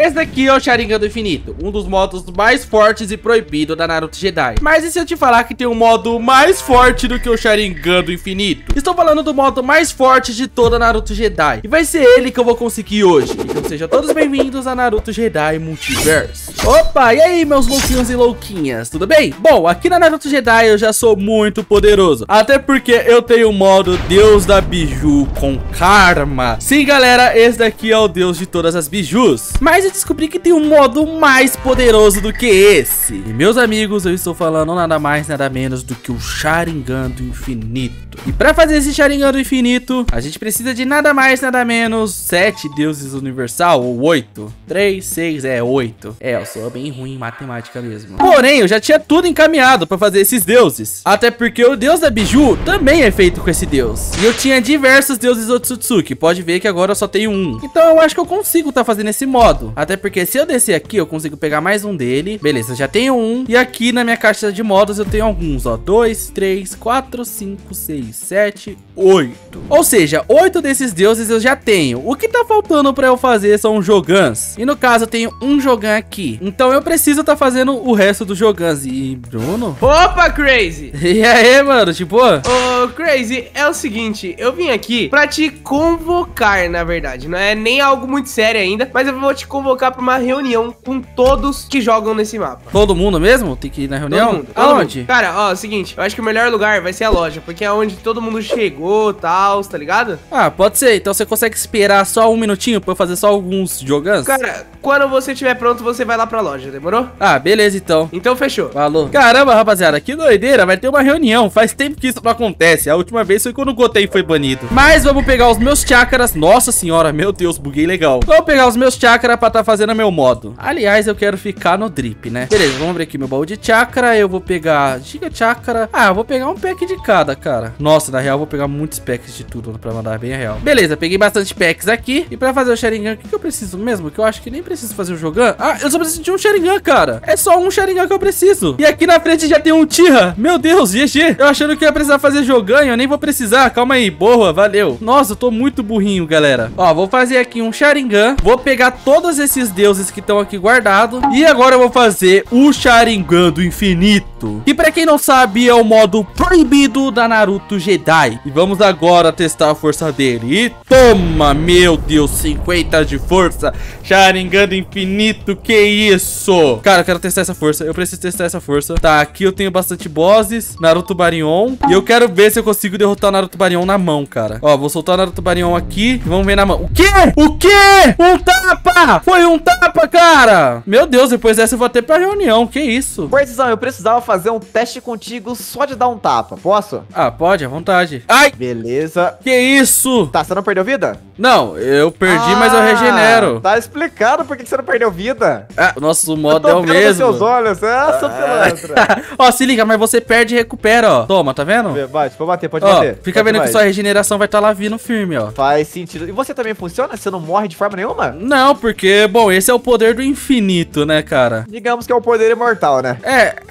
Esse daqui é o Sharingan do Infinito, um dos modos mais fortes e proibidos da Naruto Jedi. Mas e se eu te falar que tem um modo mais forte do que o Sharingan do Infinito? Estou falando do modo mais forte de toda a Naruto Jedi. E vai ser ele que eu vou conseguir hoje. Então sejam todos bem-vindos a Naruto Jedi Multiverse. Opa, e aí meus louquinhos e louquinhas, tudo bem? Bom, aqui na Naruto Jedi eu já sou muito poderoso. Até porque eu tenho o modo Deus da Biju com Karma. Sim, galera, esse daqui é o Deus de todas as Bijus. Mas eu descobri que tem um modo mais poderoso do que esse. E meus amigos, eu estou falando nada mais, nada menos do que o Sharingan do Infinito. E pra fazer esse Sharingan do Infinito, a gente precisa de nada mais, nada menos 7 deuses universal, ou 8. 3, 6, 8. Eu sou bem ruim em matemática mesmo. Porém, eu já tinha tudo encaminhado pra fazer esses deuses. Até porque o Deus da Biju também é feito com esse deus. E eu tinha diversos deuses Otsutsuki. Pode ver que agora eu só tenho um. Então eu acho que eu consigo tá fazendo esse modo. Até porque se eu descer aqui, eu consigo pegar mais um dele. Beleza, já tenho um. E aqui na minha caixa de modos eu tenho alguns, ó. 2, 3, 4, 5, 6, 7, 8. Ou seja, 8 desses deuses eu já tenho. O que tá faltando pra eu fazer são Jogans. E no caso eu tenho um Jogan aqui. Então eu preciso tá fazendo o resto dos Jogans. E Bruno? Opa, Crazy! E aí, mano, tipo... Ô, Crazy, é o seguinte, eu vim aqui pra te convocar, na verdade. Não é nem algo muito sério ainda, mas eu vou te convocar pra uma reunião com todos que jogam nesse mapa. Todo mundo mesmo? Tem que ir na reunião? Todo mundo, aonde? Cara, ó, é o seguinte, eu acho que o melhor lugar vai ser a loja, porque é onde todo mundo chegou e tal, tá ligado? Ah, pode ser. Então você consegue esperar só um minutinho pra eu fazer só alguns Jogans? Cara, quando você estiver pronto, você vai lá pra loja, demorou? Ah, beleza então. Então fechou. Falou. Caramba, rapaziada, que doideira. Vai ter uma reunião. Faz tempo que isso não acontece. A última vez foi quando o Goten foi banido. Mas vamos pegar os meus chakras. Nossa senhora, meu Deus, buguei legal. Vou pegar os meus chakras pra tá fazendo meu modo. Aliás, eu quero ficar no drip, né? Beleza, vamos abrir aqui meu baú de chakra. Eu vou pegar Giga Chakra. Ah, eu vou pegar um pack de cada, cara. Nossa, na real, eu vou pegar muitos packs de tudo pra mandar bem a real. Beleza, peguei bastante packs aqui. E pra fazer o Sharingan, o que eu preciso mesmo? Que eu acho que nem preciso fazer o Jogan. Ah, eu só preciso de um Sharingan, cara. É só um Sharingan que eu preciso. E aqui na frente já tem um Tira. Meu Deus, GG. Eu achando que eu ia precisar fazer Jogan, eu nem vou precisar. Calma aí, boa, valeu. Nossa, eu tô muito burrinho, galera. Ó, vou fazer aqui um Sharingan. Vou pegar todos esses deuses que estão aqui guardados. E agora eu vou fazer o Sharingan do Infinito. Que pra quem não sabe, é o modo proibido da Naruto Jedi. E vamos agora testar a força dele. E toma, meu Deus, 50 de força. Sharingan do Infinito, que isso? Cara, eu quero testar essa força. Eu preciso testar essa força. Tá, aqui eu tenho bastante bosses. Naruto Baryon. E eu quero ver se eu consigo derrotar o Naruto Baryon na mão, cara. Ó, vou soltar o Naruto Baryon aqui. E vamos ver na mão. O quê? O quê? Um tapa! Foi um tapa, cara! Meu Deus, depois dessa eu vou até pra reunião. Que isso? Poisão, eu precisava fazer um teste contigo só de dar um tapa. Posso? Ah, pode, à vontade. Ai! Beleza. Que isso? Tá, você não perdeu vida? Não, eu perdi, mas eu regenero. Tá explicado por que você não perdeu vida. Ah, o nosso modo eu é o mesmo. Seus olhos, seu pilantra. Ó, se liga, mas você perde e recupera, ó. Toma, tá vendo? Bate, pode bater, pode Ó, bater. fica Bate vendo mais. que sua regeneração vai estar lá vindo firme, ó. Faz sentido. E você também funciona? Você não morre de forma nenhuma? Não, porque, bom, esse é o poder do infinito, né, cara? Digamos que é o poder imortal, né?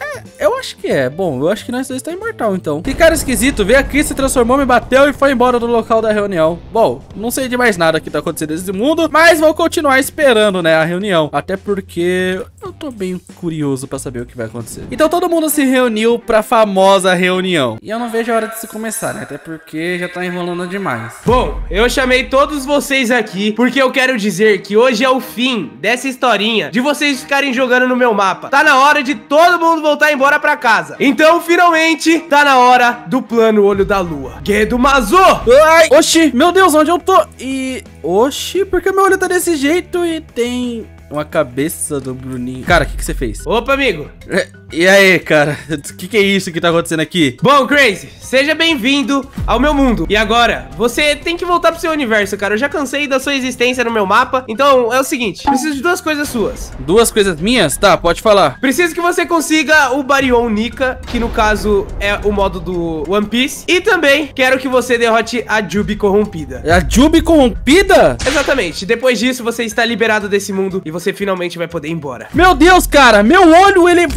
Eu acho que é. Bom, eu acho que nós dois tá imortal, então. Que cara esquisito, veio aqui, se transformou, me bateu e foi embora do local da reunião. Bom, não sei de mais nada que tá acontecendo nesse mundo, mas vou continuar esperando, né, a reunião. Até porque eu tô bem curioso pra saber o que vai acontecer. Então todo mundo se reuniu pra famosa reunião. E eu não vejo a hora de se começar, né? Até porque já tá enrolando demais. Bom, eu chamei todos vocês aqui porque eu quero dizer que hoje é o fim dessa historinha de vocês ficarem jogando no meu mapa. Tá na hora de todo mundo voltar embora pra casa. Então, finalmente, tá na hora do plano Olho da Lua. Gedomazo! Ai, oxi, meu Deus, onde eu tô? E... oxi, por que meu olho tá desse jeito e tem... uma cabeça do Bruninho? Cara, o que você fez? Opa, amigo. E aí, cara? O que é isso que tá acontecendo aqui? Bom, Crazy, seja bem-vindo ao meu mundo. E agora, você tem que voltar pro seu universo, cara. Eu já cansei da sua existência no meu mapa. Então, é o seguinte, preciso de duas coisas suas. Duas coisas minhas? Tá, pode falar. Preciso que você consiga o Baryon Nika, que no caso é o modo do One Piece. E também quero que você derrote a Jubi corrompida. A Jubi corrompida? Exatamente. Depois disso, você está liberado desse mundo e você finalmente vai poder ir embora. Meu Deus, cara, meu olho, ele evoluiu.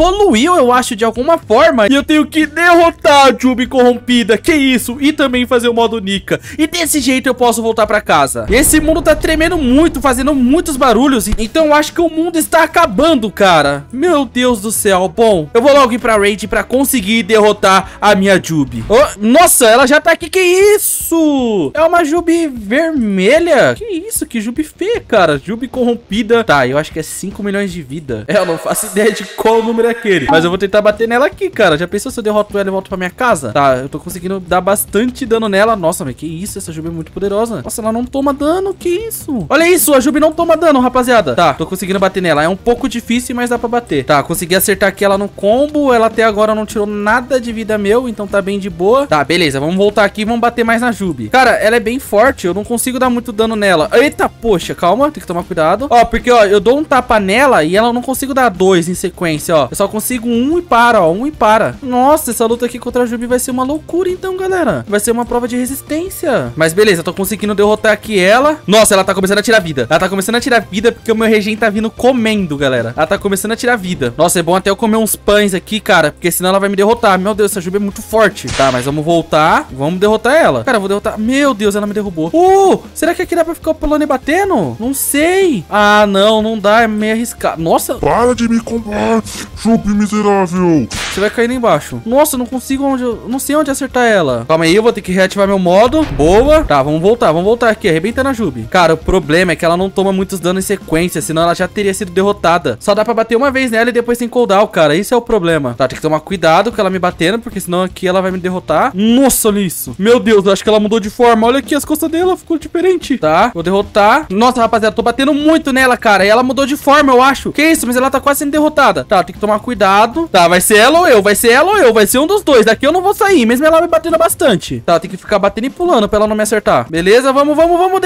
caiu, eu acho, de alguma forma. E eu tenho que derrotar a Jubi corrompida. Que isso? E também fazer o modo Nika. E desse jeito eu posso voltar pra casa. Esse mundo tá tremendo muito, fazendo muitos barulhos. Então eu acho que o mundo está acabando, cara. Meu Deus do céu. Bom, eu vou logo ir pra raid pra conseguir derrotar a minha Jubi. Oh, nossa, ela já tá aqui. Que isso? É uma Jubi vermelha? Que isso? Que Jubi feia, cara. Jubi corrompida. Tá, eu acho que é 5 milhões de vida. Eu não faço ideia de qual número é aquele. Mas eu vou tentar bater nela aqui, cara. Já pensou se eu derroto ela e volto pra minha casa? Tá, eu tô conseguindo dar bastante dano nela. Nossa, mas que isso? Essa Jubi é muito poderosa. Nossa, ela não toma dano. Que isso? Olha isso, a Jubi não toma dano, rapaziada. Tá, tô conseguindo bater nela. É um pouco difícil, mas dá pra bater. Tá, consegui acertar aqui ela no combo. Ela até agora não tirou nada de vida meu, então tá bem de boa. Tá, beleza. Vamos voltar aqui e vamos bater mais na Jubi. Cara, ela é bem forte. Eu não consigo dar muito dano nela. Eita, poxa, calma. Tem que tomar cuidado. Ó, porque, ó, eu dou um tapa nela e ela não consigo dar 2 em sequência, ó. Eu só consigo 1 e para, ó. 1 e para. Nossa, essa luta aqui contra a Jubi vai ser uma loucura, então, galera. Vai ser uma prova de resistência. Mas beleza, eu tô conseguindo derrotar aqui ela. Nossa, ela tá começando a tirar vida. Ela tá começando a tirar vida porque o meu regen tá vindo comendo, galera. Ela tá começando a tirar vida. Nossa, é bom até eu comer uns pães aqui, cara, porque senão ela vai me derrotar. Meu Deus, essa Jubi é muito forte. Tá, mas vamos voltar. Vamos derrotar ela. Cara, eu vou derrotar. Meu Deus, ela me derrubou. Será que aqui dá pra ficar pulando e batendo? Não sei. Ah, não dá. É meio arriscado. Nossa. Para de me combate, Jubi miserável. Você vai cair lá embaixo. Nossa, eu não consigo onde... Eu não sei onde acertar ela. Calma aí, eu vou ter que reativar meu modo. Boa. Tá, vamos voltar aqui. Arrebenta na Jubi. Cara, o problema é que ela não toma muitos danos em sequência, senão ela já teria sido derrotada. Só dá pra bater uma vez nela e depois tem cooldown, cara. Isso é o problema. Tá, tem que tomar cuidado com ela me batendo, porque senão aqui ela vai me derrotar. Nossa, olha isso. Meu Deus, eu acho que ela mudou de forma. Olha aqui, as costas dela ficou diferente. Tá, vou derrotar. Nossa, rapaziada, tô batendo muito nela, cara. E ela mudou de forma, eu acho. Que isso, mas ela tá quase sendo derrotada. Tá, tem que tomar cuidado. Tá, vai ser ela ou eu? Vai ser ela ou eu? Vai ser um dos dois. Daqui eu não vou sair, mesmo ela me batendo bastante. Tá, tem que ficar batendo e pulando pra ela não me acertar. Beleza, vamos,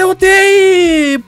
derrotei.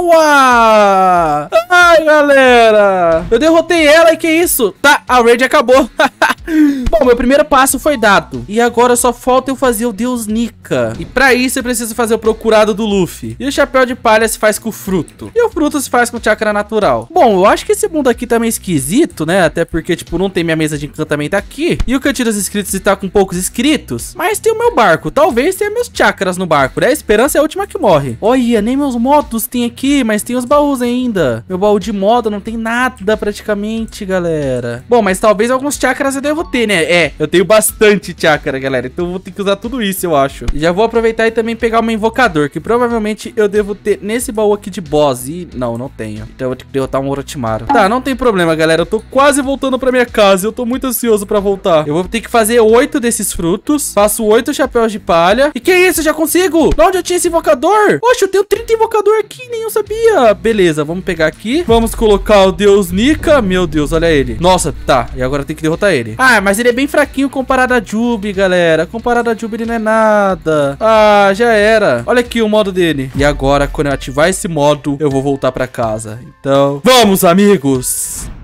Boa! Ai, galera. Eu derrotei ela e que isso? Tá, a raid acabou. Bom, meu primeiro passo foi dado. E agora só falta eu fazer o Deus Nika. E pra isso eu preciso fazer o procurado do Luffy. E o chapéu de palha se faz com o fruto. E o fruto se faz com chakra natural. Bom, eu acho que esse mundo aqui tá meio esquisito, né? Até porque, tipo, não tem minha mesa de encantamento aqui. E o cantinho dos inscritos está com poucos inscritos. Mas tem o meu barco. Talvez tenha meus chakras no barco, né? A esperança é a última que morre. Olha, nem meus modos tem aqui, mas tem os baús ainda. Meu baú de modo não tem nada praticamente, galera. Bom, mas talvez alguns chakras eu devo ter, né? É, eu tenho bastante chakra, galera. Então eu vou ter que usar tudo isso, eu acho. E já vou aproveitar e também pegar um invocador, que provavelmente eu devo ter nesse baú aqui de boss. E não tenho. Então eu vou ter que derrotar um Orochimaru. Tá, não tem problema, galera. Eu tô quase voltando pra minha casa. Eu tô muito ansioso pra voltar. Eu vou ter que fazer 8 desses frutos. Faço 8 chapéus de palha. E que isso? Já consigo? Onde eu tinha esse invocador? Oxe, eu tenho 30 invocador aqui. Nem eu sabia. Beleza, vamos pegar aqui. Vamos colocar o Deus Nika. Meu Deus, olha ele. Nossa, tá. E agora tem que derrotar ele. Ah, mas ele é bem fraquinho comparado a Jubi, galera. Comparado a Jubi, ele não é nada. Ah, já era. Olha aqui o modo dele. E agora, quando eu ativar esse modo, eu vou voltar pra casa. Então, vamos, amigos!